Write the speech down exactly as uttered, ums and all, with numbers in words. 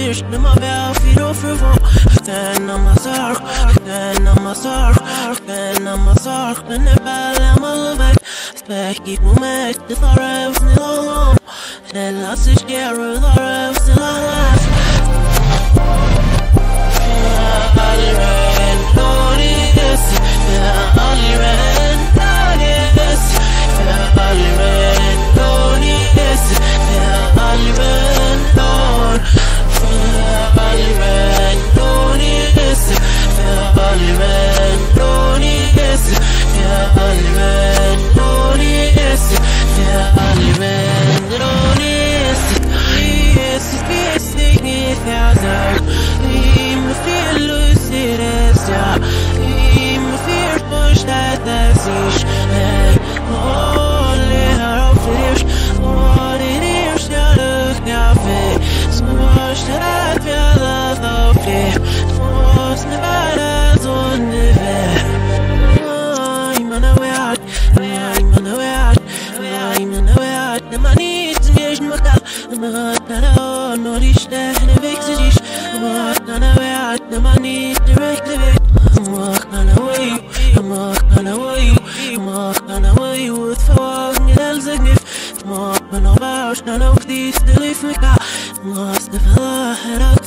nicht nimmer mehr wieder für wo. Then I'm a sark, then I'm a sark, then I'm a sark, then I'm a sark. Specky moment, the thorns in the home. Then lass ich gerne the rest in the life. All rain, all is, all rain, all is, all rain, all is, all rain, all, all rain, all is, all rain, all is, all rain, all is, all rain, all is. Yes, it's singing thousand. I'm feel lucid as ya. I'm fear push that that's ish. Only how fish. What it is, ya look now fit. So much that I feel love of it. What's the matter on the bed? I'm on the way out. I'm on the way out. I'm on the way out. The money is me, I'm not. I'm not gonna know this. I'm vexed. I'm not gonna way out. The money is directly. I'm not gonna way. I'm not gonna way. I'm not gonna way with fucking else again. I'm not gonna bounce. None of these to leave me. I'm lost the fella.